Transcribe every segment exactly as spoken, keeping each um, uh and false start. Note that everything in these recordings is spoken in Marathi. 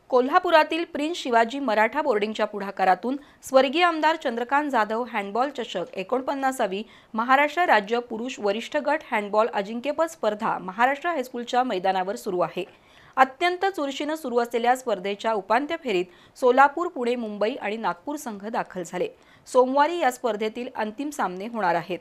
कोल्हापुरातील प्रिन्स शिवाजी मराठा बोर्डिंगच्या पुढाकारातून स्वर्गीय आमदार चंद्रकांत जाधव हँडबॉल चषक एकोणपन्नासावी महाराष्ट्र राज्य पुरुष वरिष्ठ गट हँडबॉल अजिंक्यपद स्पर्धा महाराष्ट्र हायस्कूलच्या मैदानावर सुरू आहे। अत्यंत चुरशीनं सुरू असलेल्या स्पर्धेच्या उपांत्य फेरीत सोलापूर, पुणे, मुंबई आणि नागपूर संघ दाखल झाले। सोमवारी या स्पर्धेतील अंतिम सामने होणार आहेत।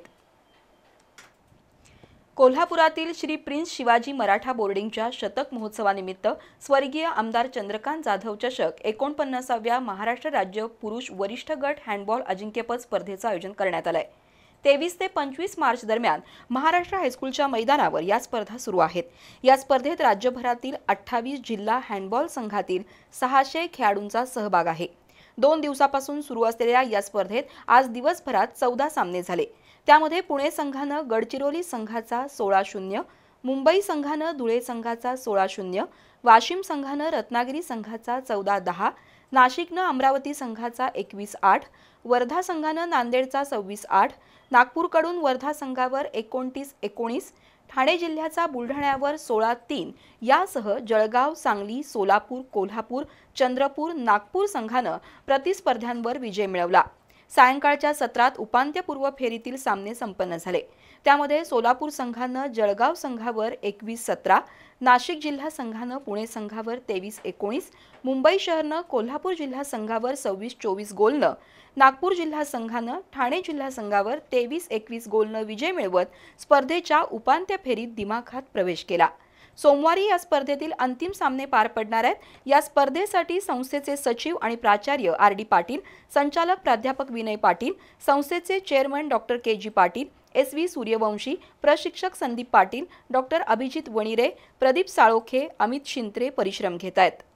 कोल्हापुरातील श्री प्रिन्स शिवाजी मराठा बोर्डिंगच्या शतक महोत्सवानिमित्त स्वर्गीय आमदार चंद्रकांत जाधव चषक एकोणपन्नासाव्या महाराष्ट्र राज्य पुरुष वरिष्ठ गट हँडबॉल अजिंक्यपद स्पर्धेचं आयोजन करण्यात आलंय। तेवीस ते पंचवीस मार्च दरम्यान महाराष्ट्र हायस्कूलच्या मैदानावर या स्पर्धा सुरू आहेत। या स्पर्धेत राज्यभरातील अठ्ठावीस जिल्हा हँडबॉल संघातील सहाशे खेळाडूंचा सहभाग आहे। दोन दिवसापासून सुरू असलेल्या या स्पर्धेत आज दिवसभरात चौदा सामने झाले। त्यामध्ये पुणे संघानं गडचिरोली संघाचा सोळा शून्य, मुंबई संघानं धुळे संघाचा सोळा शून्य, वाशिम संघानं रत्नागिरी संघाचा चौदा दहा, नाशिकनं अमरावती संघाचा एकवीस आठ, वर्धा संघानं नांदेडचा सव्वीस आठ, नागपूरकडून वर्धा संघावर एकोणतीस एकोणीस, ठाणे जिल्ह्याचा बुलढाण्यावर सोळा तीन यासह जळगाव, सांगली, सोलापूर, कोल्हापूर, चंद्रपूर, नागपूर संघानं प्रतिस्पर्ध्यांवर विजय मिळवला। सायंकाळच्या सत्रात उपांत्यपूर्व फेरीतील सामने संपन्न झाले। त्यामध्ये सोलापूर संघानं जळगाव संघावर एकवीस सतरा, नाशिक जिल्हा संघानं पुणे संघावर तेवीस एकोणीस, मुंबई शहरनं कोल्हापूर जिल्हा संघावर सव्वीस चोवीस गोलनं, नागपूर जिल्हा संघानं ठाणे जिल्हा संघावर तेवीस एकवीस गोलनं विजय मिळवत स्पर्धेच्या उपांत्य फेरीत दिमाखात प्रवेश केला। सोमवारी या स्पर्धेतील अंतिम सामने पार पडणार आहेत। या स्पर्धेसाठी संस्थेचे सचिव आणि प्राचार्य आर डी पाटील, संचालक प्राध्यापक विनय पाटील, संस्थेचे chairman doctor K G Patil, S V Suryavanshi, प्रशिक्षक संदीप पाटील, डॉक्टर अभिजित वणिरे, प्रदीप साळोखे, अमित शिंत्रे परिश्रम घेत आहेत।